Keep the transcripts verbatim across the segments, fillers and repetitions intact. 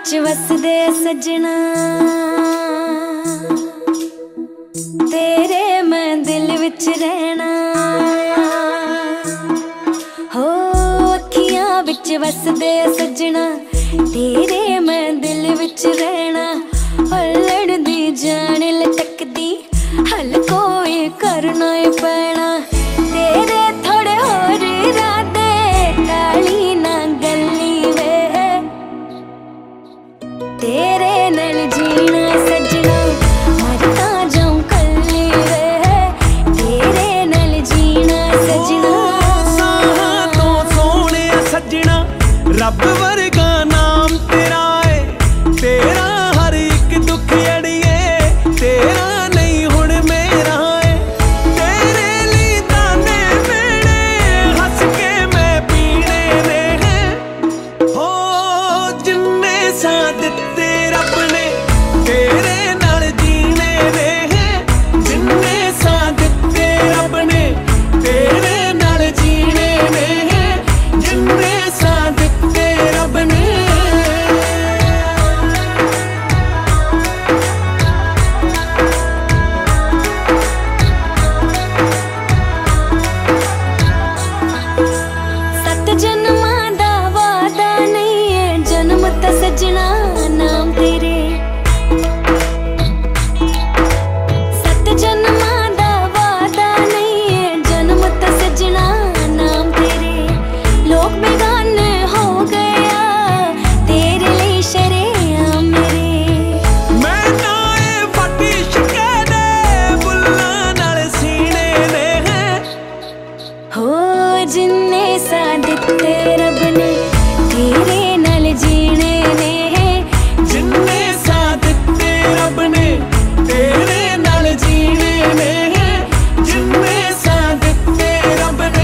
विच वसदे सजना, तेरे मैं दिल विच रहना। हो अखियां विच वसदे सजना, तेरे मैं दिल विच रहना। लड़दी जान लटकदी हल कोई करना ही पैना। तेरे थोड़े होर इरादे काली ना गली वे, तेरे नाल जीना सजना मरता जाऊं कली वे, तेरे नाल जीना सजना। तो सोने सजना रब वर्गा नाम तेरा है, तेरा हर एक दुख अड़िए तेरा नहीं हुण मेरा है। तेरे लिए ताने मेरे हंस के मैं पीने ने हैं। हो जिन्ने सा दिते रब ने तेरे नाल जीने ने हैं। जिन्ने सा दिते रब ने तेरे नाल जीने ने हैं। जिन्ने सा दिते रब ने। सत जन्मां दा वादा नहीं है, जन्म ता सजना नाम तेरे। सत जन्मां दा वादा नहीं है, जन्म ता सजना नाम तेरे। लोग बेगाने हो गया तेरे लिए शरेआम मेरे। मैं नाए फटी शिके दे बुल्लां नाल सीने ने हैं। हो जिन्ने सा दिते रब ने तेरे नाल जीने ने हैं। जिन्ने सा दिते रब ने तेरे नाल जीने ने हैं। जिन्ने सा दिते रब ने।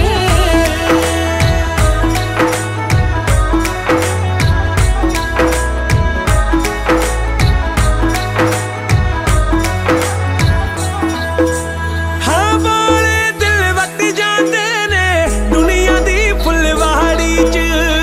हाँ वाले दिल वट जाते ने दुनिया दी फुलवाड़ी च।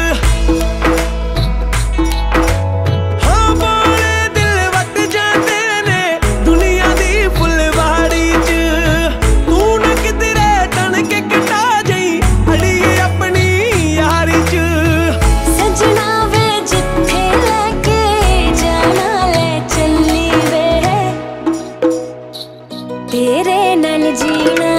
हाँ वाले दिल वट जाते ने दुनिया दी फुलवाड़ी च। तू न किधरे तन के कटा जाई अड़िए अपनी यारी च। सजना वे जिथे लेके जाना ले चली वे, तेरे नाल जीना